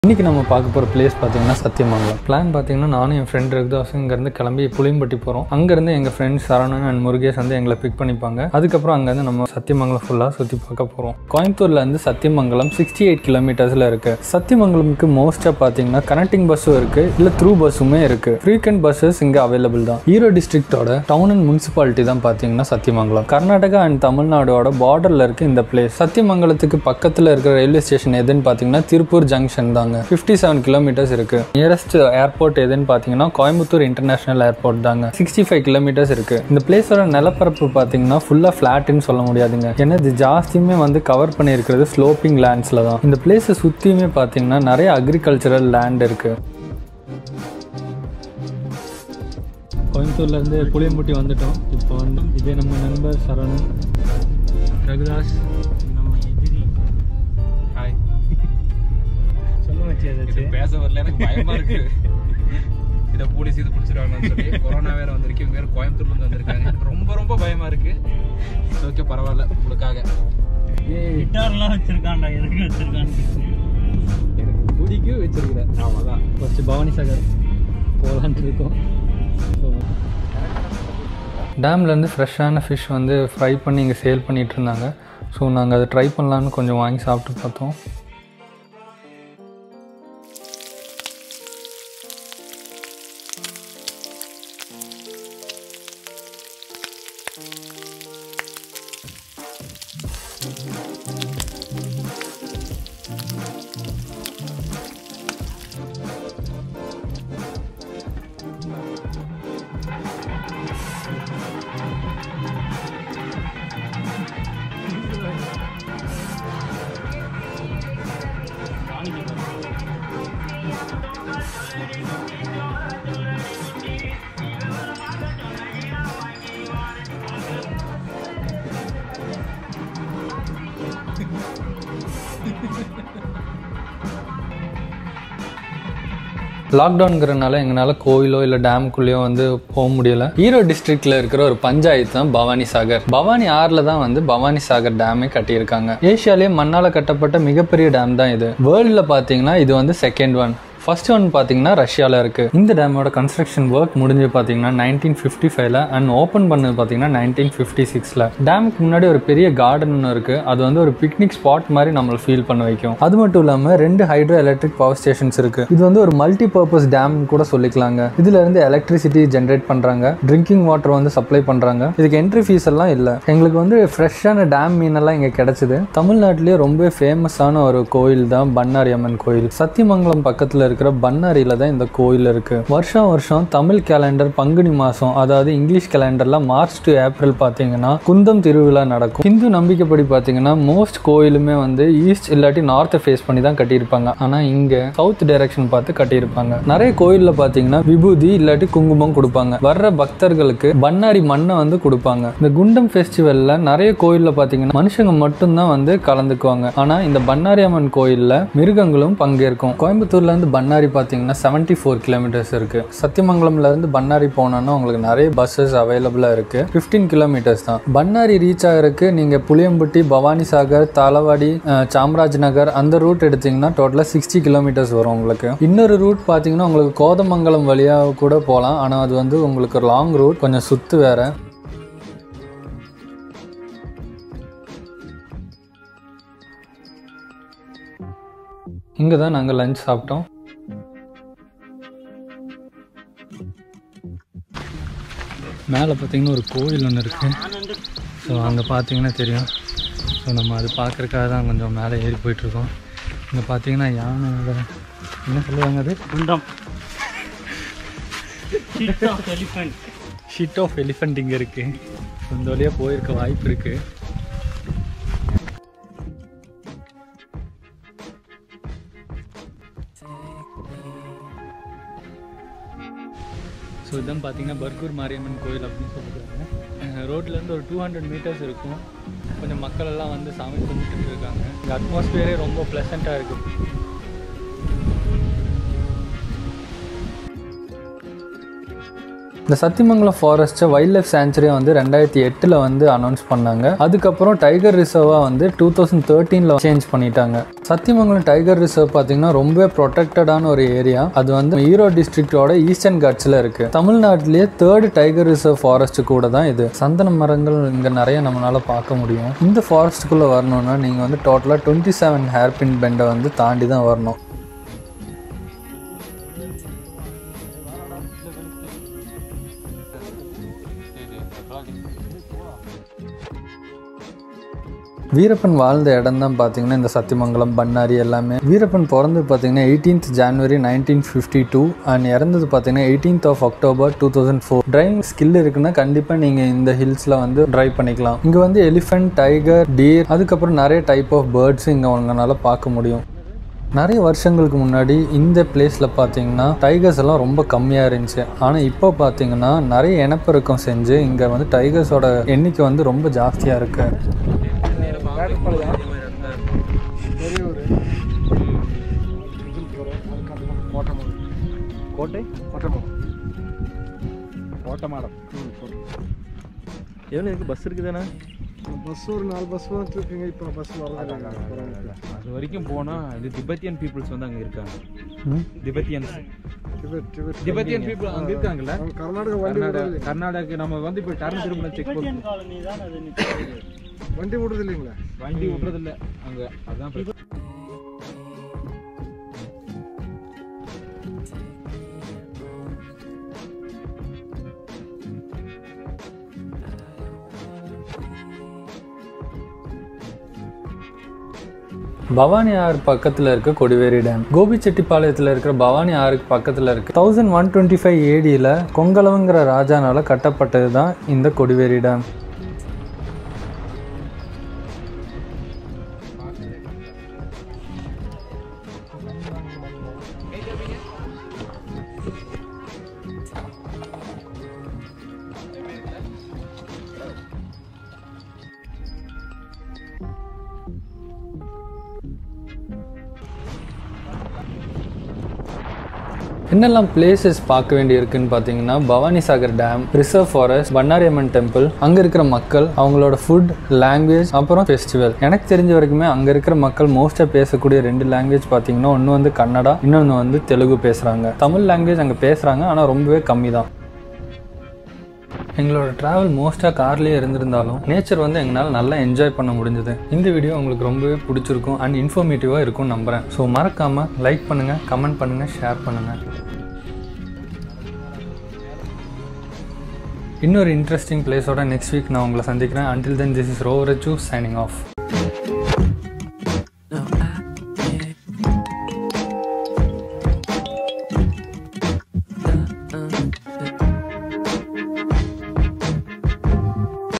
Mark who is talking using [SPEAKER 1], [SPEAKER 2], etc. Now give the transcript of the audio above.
[SPEAKER 1] இன்றைக்கி நம்ம பார்க்க போகிற பிளேஸ் பார்த்தீங்கன்னா சத்தியமங்கலம். பிளான் பார்த்தீங்கன்னா நானும் என் ஃப்ரெண்ட் ரகுதாஸ் இங்கேருந்து கிளம்பி புளியம்பட்டி போகிறோம். அங்கேருந்து எங்கள் ஃப்ரெண்ட்ஸ் சரவணன் அண்ட் முருகேஷ் வந்து எங்களை பிக் பண்ணிப்பாங்க. அதுக்கப்புறம் அங்கேருந்து நம்ம சத்தியமங்கலம் ஃபுல்லாக சுற்றி பார்க்க போகிறோம். கோயம்புத்தூர்லேருந்து சத்தியமங்கலம் 68 கிலோமீட்டர்ஸில் இருக்குது. சத்தியமங்கலமுக்கு மோஸ்ட்டாக பார்த்தீங்கன்னா கனெக்டிங் பஸ்ஸும் இருக்குது, இல்லை த்ரூ பஸ்ஸுமே இருக்குது. ஃப்ரீக்வெண்ட் பஸ்ஸஸ் இங்கே அவைலபிள் தான். ஈரோடு டிஸ்ட்ரிக்டோட டவுன் அண்ட் முனிசிபாலிட்டி தான் பார்த்தீங்கன்னா சத்தியமங்கலம். கர்நாடகா அண்ட் தமிழ்நாடோட பார்டரில் இருக்குது இந்த பிளேஸ். சத்தியமங்கலத்துக்கு பக்கத்தில் இருக்கிற ரயில்வே ஸ்டேஷன் எதுன்னு பார்த்தீங்கன்னா திருப்பூர் ஜங்ஷன் தாங்க. 57 கிலோமீட்டர்ஸ் இருக்கு. நியரஸ்ட் ஏர்போர்ட் எதுன்னு பார்த்தீங்கன்னா கோயம்புத்தூர் இன்டர்நேஷனல் ஏர்போர்ட் தாங்க. 65 கிலோமீட்டர்ஸ் இருக்கு. இந்த பிளேஸோட நிலப்பரப்பு பார்த்தீங்கன்னா ஃபுல்லாக ஃபிளாட்னு சொல்ல முடியாதுங்க. ஏன்னா இது ஜாஸ்தியுமே வந்து கவர் பண்ணியிருக்கிறது ஸ்லோப்பிங் லேண்ட்ஸில் தான். இந்த பிளேஸை சுற்றியுமே பார்த்தீங்கன்னா நிறைய அக்ரிகல்ச்சரல் லேண்ட் இருக்கு. கோயம்புத்தூர்லேருந்து புளியம்பட்டி வந்துட்டோம். இப்போ வந்து இதே நம்ம நண்பர் சரவணன், ரகுதாஸ், நம்ம எதிரி. ஹாய்.
[SPEAKER 2] பேச வரல, எனக்கு பயமா இருக்கு. இதை போலீஸ் இது பிடிச்சிருவாங்கன்னு சொல்லி கொரோனா வேற வந்திருக்கு, இவங்க வேற கோயம்புத்தூர்ல இருந்து வந்திருக்காங்க. எனக்கு ரொம்ப ரொம்ப பயமா இருக்கு. ஓகே, பரவாயில்ல, உங்களுக்காக.
[SPEAKER 3] கிட்டார்லாம் வச்சிருக்காண்டா, எதுக்கு வச்சிருக்கான்னு
[SPEAKER 2] எனக்கு பிடிக்க வச்சிருக்கிறேன். அவ்வளோதான்.
[SPEAKER 1] ஃபர்ஸ்ட் பவானி சாகர் போகலான்ட்டு இருக்கோம். ஸோ டேம்லேருந்து ஃப்ரெஷ்ஷான ஃபிஷ் வந்து ஃப்ரை பண்ணி இங்கே சேல் பண்ணிகிட்டு இருந்தாங்க. ஸோ நாங்கள் அதை ட்ரை பண்ணலான்னு கொஞ்சம் வாங்கி சாப்பிட்டு பார்த்தோம். லாக்டவுனுங்கிறனால எங்களால் கோயிலோ இல்லை டேமுக்குள்ளேயோ வந்து போக முடியலை. ஈரோடு டிஸ்ட்ரிக்டில் இருக்கிற ஒரு பஞ்சாயத்து தான் பவானி சாகர். பவானி ஆறில் தான் வந்து பவானி சாகர் டேமே கட்டியிருக்காங்க. ஏஷியாலேயே மண்ணால் கட்டப்பட்ட மிகப்பெரிய டேம் தான் இது. வேர்ல்டில் பார்த்தீங்கன்னா இது வந்து செகண்ட் ஒன். ஃபர்ஸ்ட் ஒன் பார்த்தீங்கன்னா ரஷ்யாவில் இருக்குது. இந்த டேமோட கன்ஸ்ட்ரக்ஷன் ஒர்க் முடிஞ்சு பார்த்தீங்கன்னா 1955ல் அண்ட் ஓப்பன் பண்ணது பார்த்தீங்கன்னா 1956ல். டேமுக்கு முன்னாடி ஒரு பெரிய கார்டன் ஒன்று இருக்குது. அது வந்து ஒரு பிக்னிக் ஸ்பாட் மாதிரி நம்மளை ஃபீல் பண்ண வைக்கும். அது மட்டும் இல்லாமல் 2 ஹைட்ரோ எலக்ட்ரிக் பவர் ஸ்டேஷன்ஸ் இருக்குது. இது வந்து ஒரு மல்டி பர்பஸ் டேம் கூட சொல்லிக்கலாங்க. இதுல இருந்து எலக்ட்ரிசிட்டி ஜென்ரேட் பண்ணுறாங்க, ட்ரிங்கிங் வாட்டர் வந்து சப்ளை பண்ணுறாங்க. இதுக்கு என்ட்ரி ஃபீஸ் எல்லாம் இல்லை. எங்களுக்கு வந்து ஃப்ரெஷ்ஷான டேம் மீனெல்லாம் இங்கே கிடைச்சிது. தமிழ்நாட்டிலேயே ரொம்ப ஃபேமஸான ஒரு கோயில் தான் பண்ணாரி அம்மன் கோயில். சத்தியமங்கலம் பக்கத்தில் இருக்கிற பண்ணாரியில தான் இந்த கோயில் இருக்கு. வருஷம் தமிழ் கேலண்டர் பங்குனி மாசம், அதாவது இங்கிலீஷ் கேலண்டர்ல மார்ச் டு ஏப்ரல் பாத்தீங்கன்னா குந்தம் திருவிழா நடக்கும். இந்து நம்பிக்கைப்படி பாத்தீங்கன்னா மோஸ்ட் கோயிலுமே வந்து ஈஸ்ட் இல்லாட்டி நார்த்தை ஃபேஸ் பண்ணி தான் கட்டியிருப்பாங்க. ஆனா இங்க சவுத் டைரக்ஷன் பார்த்து கட்டியிருப்பாங்க. நிறைய கோயில்ல பாத்தீங்கன்னா விபூதி இல்லாட்டி குங்குமம் கொடுப்பாங்க. வர்ற பக்தர்களுக்கு பண்ணாரி மண்ணை வந்து கொடுப்பாங்க. இந்த குண்டம் ஃபெஸ்டிவல்ல நிறைய கோயில்ல பாத்தீங்கன்னா மனுஷங்க மட்டும்தான் வந்து கலந்துக்குவாங்க. ஆனா இந்த பண்ணாரி அம்மன் கோயில்ல மிருகங்களும் பங்கேற்கும். கோயம்புத்தூர்ல இருந்து பண்ணாரி பார்த்தீங்கன்னா 74 கிலோமீட்டர்ஸ் இருக்கு. சத்தியமங்கலம்ல இருந்து பண்ணாரி போனோம்னா உங்களுக்கு நிறைய பஸ்ஸஸ் அவைலபிளா இருக்கு. 15 கிலோமீட்டர்ஸ் தான். பண்ணாரி ரீச் ஆகிறதுக்கு நீங்க புளியம்பட்டி, பவானி சாகர், தாளவாடி, சாம்ராஜ் நகர் அந்த ரூட் எடுத்தீங்கன்னா டோட்டலா 60 கிலோமீட்டர்ஸ் வரும் உங்களுக்கு. இன்னொரு ரூட் பார்த்தீங்கன்னா உங்களுக்கு கோதமங்கலம் வழியாக கூட போகலாம். ஆனால் அது வந்து உங்களுக்கு லாங் ரூட், கொஞ்சம் சுத்து வேற. இங்கே தான் நாங்கள் லஞ்ச் சாப்பிட்டோம். மேலே பார்த்தீங்கன்னா ஒரு கோயில் ஒன்று இருக்குது. ஸோ அங்கே பார்த்தீங்கன்னா தெரியும். ஸோ நம்ம அது பார்க்குறக்காக தான் கொஞ்சம் மேலே ஏறி போயிட்டுருக்கோம். இங்கே பார்த்தீங்கன்னா யானை என்ன சொல்லுவாங்க, அது
[SPEAKER 3] குண்டம்
[SPEAKER 1] ஷீட் ஆஃப் எலிஃபண்ட் இங்கே இருக்குது. இந்த வழியாக போயிருக்க வாய்ப்பு இருக்குது. ஸோ இதுதான் பார்த்தீங்கன்னா பர்கூர் மாரியம்மன் கோயில் அப்படின்னு சொல்லியிருக்காங்க. ரோட்லேருந்து ஒரு 200 மீட்டர்ஸ் இருக்கும். கொஞ்சம் மக்கள் எல்லாம் வந்து சாமி கும்பிட்டு இருக்காங்க. இந்த அட்மாஸ்பியரே ரொம்ப ப்ளசண்ட்டாக இருக்குது. இந்த சத்தியமங்கலம் ஃபாரஸ்ட்டை வைல்ட் லைஃப் சாங்சுரியை வந்து 2008 வந்து அனௌன்ஸ் பண்ணாங்க. அதுக்கப்புறம் டைகர் ரிசர்வாக வந்து 2013 சேஞ்ச் பண்ணிட்டாங்க. சத்தியமங்கலம் டைகர் ரிசர்வ் பார்த்தீங்கன்னா ரொம்ப ப்ரொடெக்டடான ஒரு ஏரியா. அது வந்து ஈரோடு டிஸ்ட்ரிக்டோட ஈஸ்டர்ன் கட்ஸில் இருக்கு. தமிழ்நாட்டிலேயே 3rd டைகர் ரிசர்வ் ஃபாரஸ்ட் கூட தான் இது. சந்தன மரங்கள் இங்கே நிறைய நம்மளால பார்க்க முடியும். இந்த ஃபாரஸ்ட்டுக்குள்ளே வரணும்னா நீங்கள் வந்து டோட்டலாக 27 ஹேர்பின் பெண்டை வந்து தாண்டி தான் வரணும். வீரப்பன் வாழ்ந்த இடம் தான் பார்த்தீங்கன்னா இந்த சத்தியமங்கலம், பண்ணாரி எல்லாமே. வீரப்பன் பிறந்தது பார்த்தீங்கன்னா 18th January 1952 அண்ட் இறந்தது பார்த்தீங்கன்னா 18th October 2004. டிரைவிங் ஸ்கில் இருக்குன்னா கண்டிப்பாக நீங்கள் இந்த ஹில்ஸில் வந்து ட்ரைவ் பண்ணிக்கலாம். இங்கே வந்து எலிஃபென்ட், டைகர், டீர், அதுக்கப்புறம் நிறைய டைப் ஆஃப் பேர்ட்ஸ் இங்கே உங்களால் பார்க்க முடியும். நிறைய வருஷங்களுக்கு முன்னாடி இந்த பிளேஸில் பார்த்தீங்கன்னா டைகர்ஸ் எல்லாம் ரொம்ப கம்மியாக இருந்துச்சு. ஆனால் இப்போ பார்த்தீங்கன்னா நிறைய இனப்பெருக்கம் செஞ்சு இங்கே வந்து டைகர்ஸோட எண்ணிக்கை வந்து ரொம்ப ஜாஸ்தியாக இருக்கு.
[SPEAKER 3] எவ்வளோ இருக்குது? பஸ் இருக்குதானே?
[SPEAKER 4] பஸ் ஒரு 4 பஸ் வந்துருக்குங்க. இப்போ பஸ் வரல.
[SPEAKER 2] அது வரைக்கும் போனால் இது திபெத்தியன் பீப்புள்ஸ் வந்து அங்கே இருக்காங்க. திபெத்தியன்ஸ் திபெத்தியன் பீப்புள் அங்கே இருக்காங்கல்ல. கர்நாடகா நம்ம வந்து இப்போ டர்ன் திரும்ப செக் பண்ணி
[SPEAKER 4] வண்டி விடுறது இல்லைங்களா?
[SPEAKER 2] வண்டி விடுறதில்ல அங்கே. அதுதான்
[SPEAKER 1] பவானி ஆறு பக்கத்தில் இருக்க கொடிவேரி டேம். கோபிச்செட்டிப்பாளையத்தில் இருக்கிற பவானி ஆறுக்கு பக்கத்தில் இருக்கு. 1125 AD கொங்கலவங்கிற ராஜானால கட்டப்பட்டது தான் இந்த கொடிவேரி டேம். என்னெல்லாம் பிளேசஸ் பார்க்க வேண்டி இருக்குன்னு பார்த்தீங்கன்னா Bhavani Sagar dam, reserve forest, Bannari Amman temple, அங்கே இருக்கிற மக்கள், அவங்களோட ஃபுட், லாங்குவேஜ், அப்புறம் ஃபெஸ்டிவல். எனக்கு தெரிஞ்ச வரைக்குமே அங்கே இருக்கிற மக்கள் மோஸ்ட்டாக பேசக்கூடிய 2 லாங்குவேஜ் பார்த்தீங்கன்னா ஒன்று வந்து கன்னடா, இன்னொன்று வந்து தெலுங்கு பேசுகிறாங்க. தமிழ் லாங்குவேஜ் அங்கே பேசுகிறாங்க, ஆனால் ரொம்பவே கம்மி தான். எங்களோட ட்ராவல் மோஸ்ட்டாக கார்லேயே இருந்திருந்தாலும் நேச்சர் வந்து எங்களால் நல்லா என்ஜாய் பண்ண முடிஞ்சது. இந்த வீடியோ உங்களுக்கு ரொம்பவே பிடிச்சிருக்கும் அண்ட் இன்ஃபர்மேட்டிவாக இருக்கும்னு நம்புகிறேன். ஸோ மறக்காமல் லைக் பண்ணுங்கள், கமெண்ட் பண்ணுங்கள், ஷேர் பண்ணுங்கள். இன்னொரு இன்ட்ரெஸ்டிங் பிளேஸோட நெக்ஸ்ட் வீக் நான் உங்களை சந்திக்கிறேன். Until then, this is Rover Chu signing off.